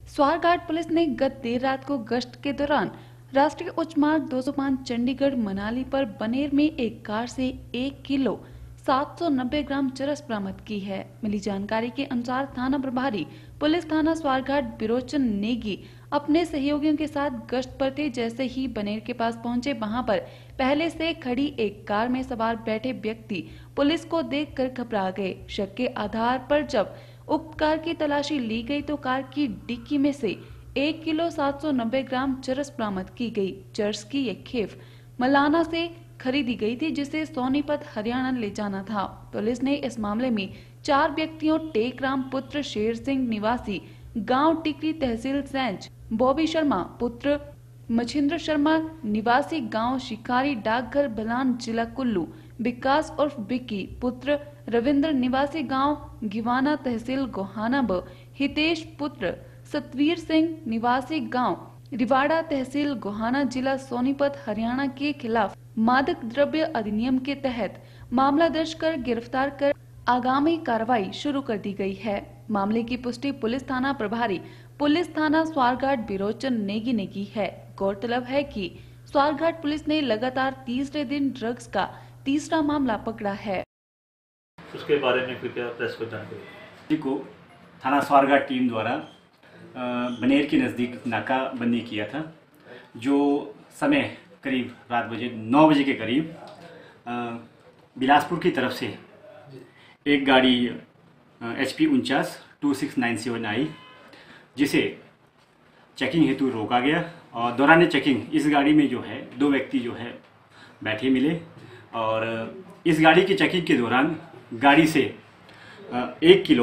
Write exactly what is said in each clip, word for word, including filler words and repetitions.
Swarghat police ने गत देर रात को गश्त के दौरान राष्ट्रीय उच्च मार्ग दो सौ पाँच चंडीगढ़ मनाली पर बनेर में एक कार से एक किलो सात सौ नब्बे ग्राम चरस बरामद की है। मिली जानकारी के अनुसार थाना प्रभारी पुलिस थाना स्वारघाट बिरोचन नेगी अपने सहयोगियों के साथ गश्त पर थे। जैसे ही बनेर के पास पहुंचे, वहां पर पहले से खड़ी एक कार में सवार बैठे व्यक्ति पुलिस को देखकर घबरा गए। शक के आधार पर जब उक्त कार की तलाशी ली गई तो कार की डिक्की में से एक किलो सात सौ नब्बे ग्राम चरस बरामद की गई। चरस की ये खेप मलाना से खरीदी गई थी, जिसे सोनीपत हरियाणा ले जाना था। पुलिस ने इस मामले में चार व्यक्तियों टेकराम पुत्र शेर सिंह निवासी गांव टिकरी तहसील सैंज, बॉबी शर्मा पुत्र मछिंद्र शर्मा निवासी गांव शिकारी डाकघर बलान जिला कुल्लू, विकास उर्फ बिक्की पुत्र रविंद्र निवासी गांव गिवाना तहसील गोहाना व हितेश पुत्र सतवीर सिंह निवासी गांव रिवाड़ा तहसील गोहाना जिला सोनीपत हरियाणा के खिलाफ मादक द्रव्य अधिनियम के तहत मामला दर्ज कर गिरफ्तार कर आगामी कार्रवाई शुरू कर दी गई है। मामले की पुष्टि पुलिस थाना प्रभारी पुलिस थाना स्वारघाट बिरोचन नेगी ने की है। गौरतलब है कि स्वारघाट पुलिस ने लगातार तीसरे दिन ड्रग्स का तीसरा मामला पकड़ा है। उसके बारे में कृपया प्रेस को जानकारी को थाना स्वारघाट टीम द्वारा बनेर के नज़दीक नाकाबंदी किया था, जो समय करीब रात बजे नौ बजे के करीब बिलासपुर की तरफ से एक गाड़ी एच पी उनचास two six nine seven I, जिसे चेकिंग हेतु रोका गया और दौरान चेकिंग इस गाड़ी में जो है दो व्यक्ति जो है बैठे मिले और इस गाड़ी की चेकिंग के दौरान गाड़ी से एक किलो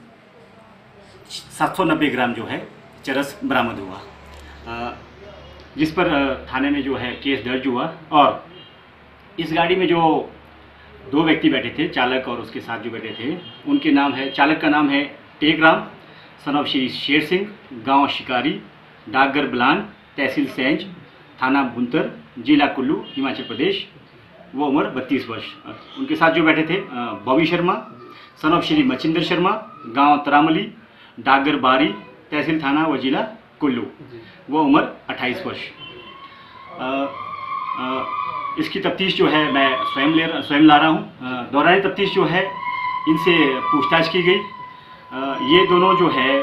सात सौ नब्बे ग्राम जो है चरस बरामद हुआ, जिस पर थाने में जो है केस दर्ज हुआ। और इस गाड़ी में जो दो व्यक्ति बैठे थे, चालक और उसके साथ जो बैठे थे, उनके नाम है, चालक का नाम है टेकराम सन ऑफ श्री शेर सिंह, गांव शिकारी, डाकघर बलान, तहसील सैंज, थाना बुंतर, जिला कुल्लू, हिमाचल प्रदेश। वो उम्र बत्तीस वर्ष। उनके साथ जो बैठे थे Bobby Sharma son of Shri Machhindra Sharma, गांव तरामली, डाकघर बारी, तहसील थाना व जिला कुल्लू। वो उम्र अट्ठाईस वर्ष। आ, आ, इसकी तफ्तीश जो है मैं स्वयं ले स्वयं ला रहा हूँ। दौरान तफ्तीश जो है इनसे पूछताछ की गई। आ, ये दोनों जो है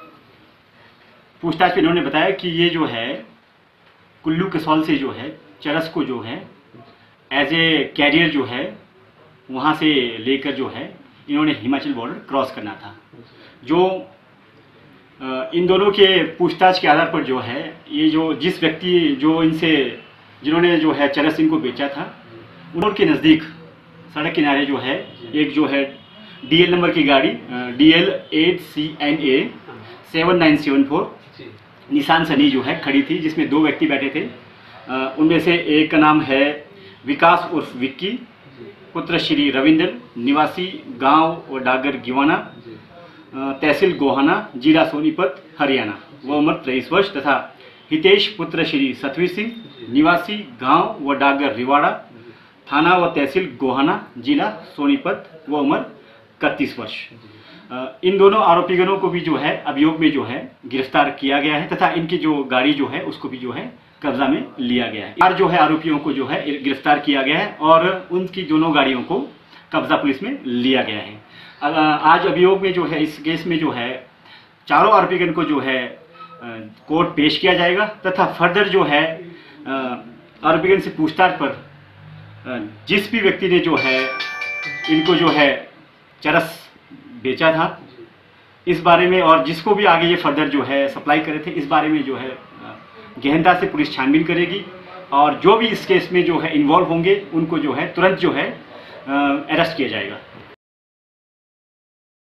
पूछताछ में इन्होंने बताया कि ये जो है कुल्लू कसौल से जो है चरस को जो है एज ए कैरियर जो है वहाँ से लेकर जो है इन्होंने हिमाचल बॉर्डर क्रॉस करना था। जो इन दोनों के पूछताछ के आधार पर जो है ये जो जिस व्यक्ति जो इनसे जिन्होंने जो है चरस इनको बेचा था, उनके नज़दीक सड़क किनारे जो है एक जो है डी एल नंबर की गाड़ी D L eight C N A seven nine seven four Nissan Sunny जो है खड़ी थी, जिसमें दो व्यक्ति बैठे थे। उनमें से एक का नाम है विकास उर्फ विक्की पुत्र श्री रविंद्र निवासी गांव और डाकघर गिवाना, तहसील गोहाना, जिला सोनीपत हरियाणा। वह उम्र तेईस वर्ष। तथा हितेश पुत्र श्री सतवीर सिंह निवासी गांव व डाकघर रिवाड़ा, थाना व तहसील गोहाना, जिला सोनीपत। वह उम्र इकतीस वर्ष। इन दोनों आरोपीगणों को भी जो है अभियोग में जो है गिरफ्तार किया गया है तथा इनकी जो गाड़ी जो है उसको भी जो है कब्जा में लिया गया है। चार जो है आरोपियों को जो है गिरफ्तार किया गया है और उनकी दोनों गाड़ियों को कब्जा पुलिस में लिया गया है। आज अभियोग में जो है इस केस में जो है चारों आरोपीगण को जो है कोर्ट पेश किया जाएगा तथा फर्दर जो है आरोपीगण से पूछताछ पर जिस भी व्यक्ति ने जो है इनको जो है चरस बेचा था इस बारे में और जिसको भी आगे ये फर्दर जो है सप्लाई करे थे, इस बारे में जो है गहनता से पुलिस छानबीन करेगी और जो भी इस केस में जो है इन्वॉल्व होंगे उनको जो है तुरंत जो है अरेस्ट किया जाएगा।